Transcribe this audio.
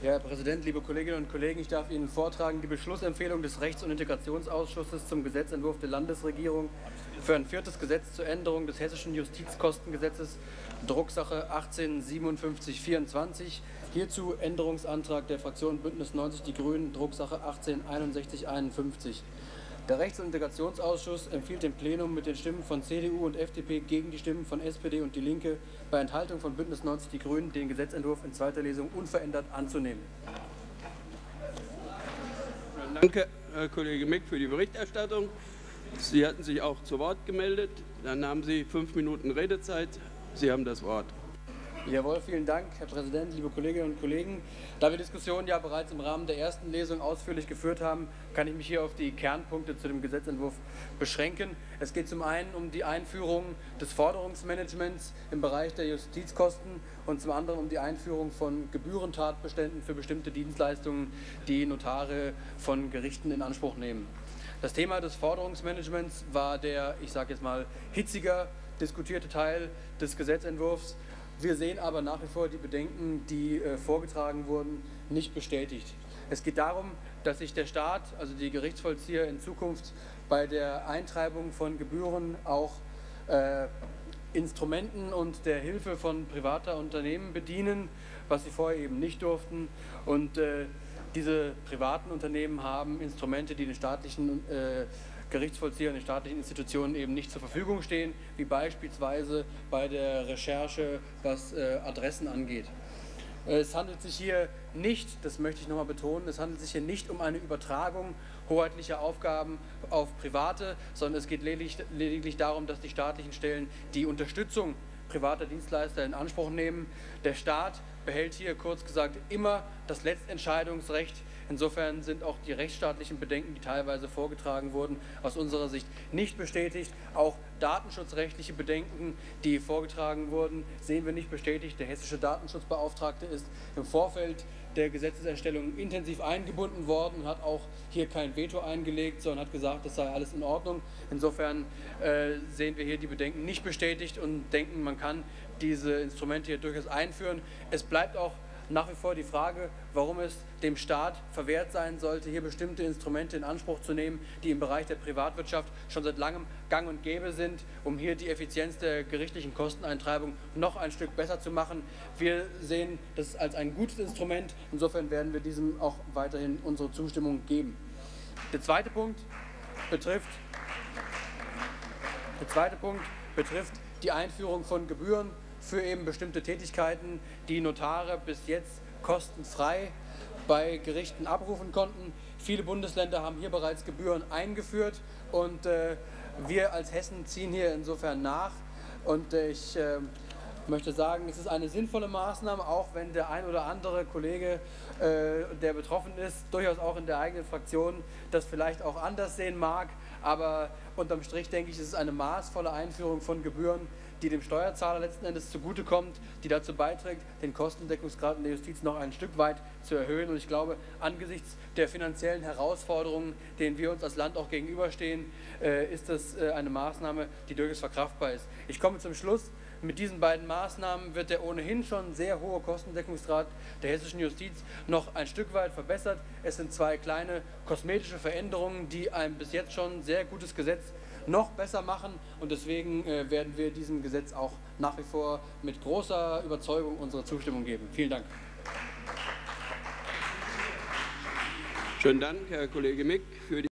Herr Präsident, liebe Kolleginnen und Kollegen! Ich darf Ihnen vortragen die Beschlussempfehlung des Rechts- und Integrationsausschusses zum Gesetzentwurf der Landesregierung für ein viertes Gesetz zur Änderung des Hessischen Justizkostengesetzes, Drucksache 18-5724. Hierzu Änderungsantrag der Fraktion Bündnis 90 Die Grünen, Drucksache 18-6151. Der Rechts- und Integrationsausschuss empfiehlt dem Plenum mit den Stimmen von CDU und FDP gegen die Stimmen von SPD und DIE LINKE bei Enthaltung von Bündnis 90 Die Grünen den Gesetzentwurf in zweiter Lesung unverändert anzunehmen. Danke, Herr Kollege Mick, für die Berichterstattung. Sie hatten sich auch zu Wort gemeldet. Dann haben Sie 5 Minuten Redezeit. Sie haben das Wort. Jawohl, vielen Dank, Herr Präsident, liebe Kolleginnen und Kollegen. Da wir Diskussionen ja bereits im Rahmen der ersten Lesung ausführlich geführt haben, kann ich mich hier auf die Kernpunkte zu dem Gesetzentwurf beschränken. Es geht zum einen um die Einführung des Forderungsmanagements im Bereich der Justizkosten und zum anderen um die Einführung von Gebührentatbeständen für bestimmte Dienstleistungen, die Notare von Gerichten in Anspruch nehmen. Das Thema des Forderungsmanagements war der, ich sage jetzt mal, hitziger diskutierte Teil des Gesetzentwurfs. Wir sehen aber nach wie vor die Bedenken, die vorgetragen wurden, nicht bestätigt. Es geht darum, dass sich der Staat, also die Gerichtsvollzieher, in Zukunft bei der Eintreibung von Gebühren auch Instrumenten und der Hilfe von privater Unternehmen bedienen, was sie vorher eben nicht durften. Und diese privaten Unternehmen haben Instrumente, die den staatlichen Gerichtsvollzieher und den staatlichen Institutionen eben nicht zur Verfügung stehen, wie beispielsweise bei der Recherche, was Adressen angeht. Es handelt sich hier nicht, das möchte ich nochmal betonen, es handelt sich hier nicht um eine Übertragung hoheitlicher Aufgaben auf Private, sondern es geht lediglich darum, dass die staatlichen Stellen die Unterstützung privater Dienstleister in Anspruch nehmen. Der Staat behält hier, kurz gesagt, immer das Letztentscheidungsrecht. Insofern sind auch die rechtsstaatlichen Bedenken, die teilweise vorgetragen wurden, aus unserer Sicht nicht bestätigt. Auch datenschutzrechtliche Bedenken, die vorgetragen wurden, sehen wir nicht bestätigt. Der hessische Datenschutzbeauftragte ist im Vorfeld der Gesetzeserstellung intensiv eingebunden worden und hat auch hier kein Veto eingelegt, sondern hat gesagt, das sei alles in Ordnung. Insofern sehen wir hier die Bedenken nicht bestätigt und denken, man kann diese Instrumente hier durchaus einführen. Es bleibt auch nach wie vor die Frage, warum es dem Staat verwehrt sein sollte, hier bestimmte Instrumente in Anspruch zu nehmen, die im Bereich der Privatwirtschaft schon seit langem gang und gäbe sind, um hier die Effizienz der gerichtlichen Kosteneintreibung noch ein Stück besser zu machen. Wir sehen das als ein gutes Instrument. Insofern werden wir diesem auch weiterhin unsere Zustimmung geben. Der zweite Punkt betrifft die Einführung von Gebühren für eben bestimmte Tätigkeiten, die Notare bis jetzt kostenfrei bei Gerichten abrufen konnten. Viele Bundesländer haben hier bereits Gebühren eingeführt und wir als Hessen ziehen hier insofern nach. Und ich möchte sagen, es ist eine sinnvolle Maßnahme, auch wenn der ein oder andere Kollege, der betroffen ist, durchaus auch in der eigenen Fraktion das vielleicht auch anders sehen mag. Aber unterm Strich denke ich, es ist eine maßvolle Einführung von Gebühren, die dem Steuerzahler letzten Endes zugutekommt, die dazu beiträgt, den Kostendeckungsgrad in der Justiz noch ein Stück weit zu erhöhen. Und ich glaube, angesichts der finanziellen Herausforderungen, denen wir uns als Land auch gegenüberstehen, ist das eine Maßnahme, die durchaus verkraftbar ist. Ich komme zum Schluss. Mit diesen beiden Maßnahmen wird der ohnehin schon sehr hohe Kostendeckungsgrad der hessischen Justiz noch ein Stück weit verbessert. Es sind zwei kleine kosmetische Veränderungen, die ein bis jetzt schon sehr gutes Gesetz noch besser machen, und deswegen werden wir diesem Gesetz auch nach wie vor mit großer Überzeugung unsere Zustimmung geben. Vielen Dank. Schönen Dank, Herr Kollege Mick, für die